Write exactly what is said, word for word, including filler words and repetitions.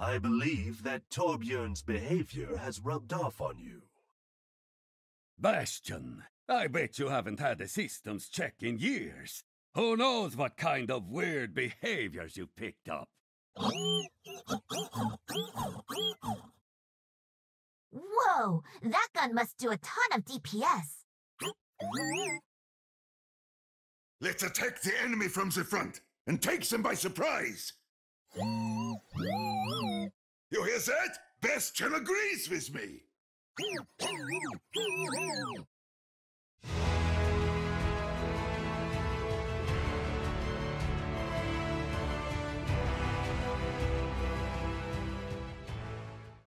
I believe that Torbjörn's behavior has rubbed off on you. Bastion, I bet you haven't had a systems check in years. Who knows what kind of weird behaviors you picked up? Whoa, that gun must do a ton of D P S. Let's attack the enemy from the front and take them by surprise. You hear that? Bastion agrees with me.